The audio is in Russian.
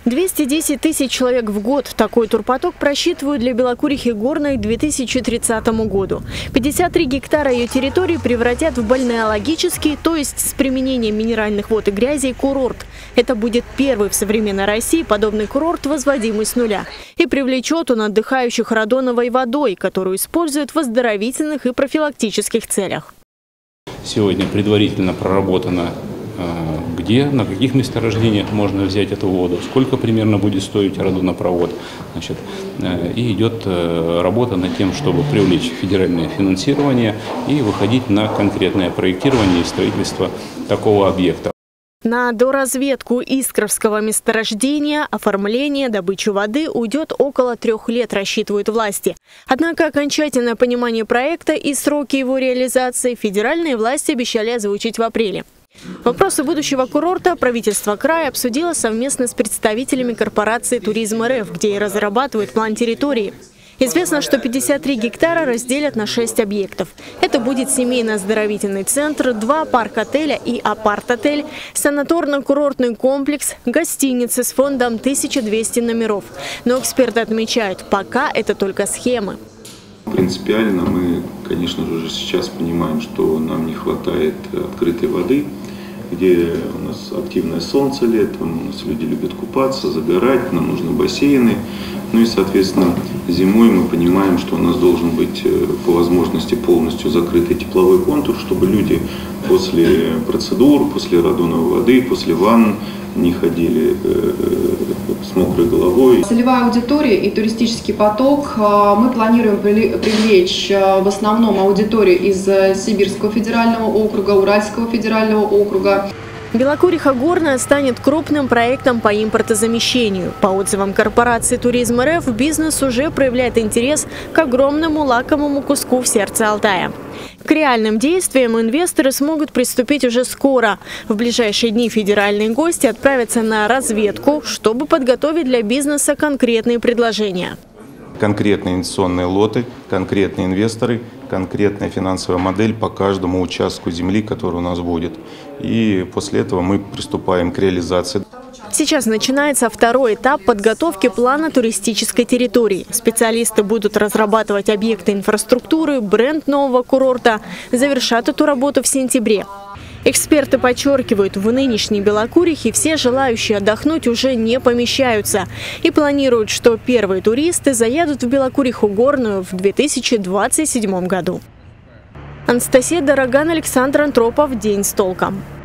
210 тысяч человек в год. Такой турпоток просчитывают для Белокурихи Горной к 2030 году. 53 гектара ее территории превратят в бальнеологический, то есть с применением минеральных вод и грязи, курорт. Это будет первый в современной России подобный курорт, возводимый с нуля. И привлечет он отдыхающих радоновой водой, которую используют в оздоровительных и профилактических целях. Сегодня предварительно проработано, где, на каких месторождениях можно взять эту воду, сколько примерно будет стоить радонопровод. И идет работа над тем, чтобы привлечь федеральное финансирование и выходить на конкретное проектирование и строительство такого объекта. На доразведку Искровского месторождения, оформление, добычу воды уйдет около 3 лет, рассчитывают власти. Однако окончательное понимание проекта и сроки его реализации федеральные власти обещали озвучить в апреле. Вопросы будущего курорта правительство края обсудило совместно с представителями корпорации «Туризм РФ», где и разрабатывают план территории. Известно, что 53 гектара разделят на 6 объектов. Это будет семейно-оздоровительный центр, 2 парк-отеля и апарт-отель, санаторно-курортный комплекс, гостиницы с фондом 1200 номеров. Но эксперты отмечают, пока это только схемы. Принципиально мы, конечно же, уже сейчас понимаем, что нам не хватает открытой воды, где у нас активное солнце летом, у нас люди любят купаться, загорать, нам нужны бассейны. Ну и, соответственно, зимой мы понимаем, что у нас должен быть по возможности полностью закрытый тепловой контур, чтобы люди после процедур, после радоновой воды, после ванн не ходили с мокрой головой. Целевая аудитория и туристический поток. Мы планируем привлечь в основном аудиторию из Сибирского федерального округа, Уральского федерального округа. Белокуриха Горная станет крупным проектом по импортозамещению. По отзывам корпорации «Туризм РФ», бизнес уже проявляет интерес к огромному лакомому куску в сердце Алтая. К реальным действиям инвесторы смогут приступить уже скоро. В ближайшие дни федеральные гости отправятся на разведку, чтобы подготовить для бизнеса конкретные предложения. Конкретные инвестиционные лоты, конкретные инвесторы, конкретная финансовая модель по каждому участку земли, который у нас будет. И после этого мы приступаем к реализации. Сейчас начинается второй этап подготовки плана туристической территории. Специалисты будут разрабатывать объекты инфраструктуры, бренд нового курорта. Завершат эту работу в сентябре. Эксперты подчеркивают, в нынешней Белокурихе все желающие отдохнуть уже не помещаются. И планируют, что первые туристы заедут в Белокуриху Горную в 2027 году. Анастасия Дороган, Александр Антропов. День с толком.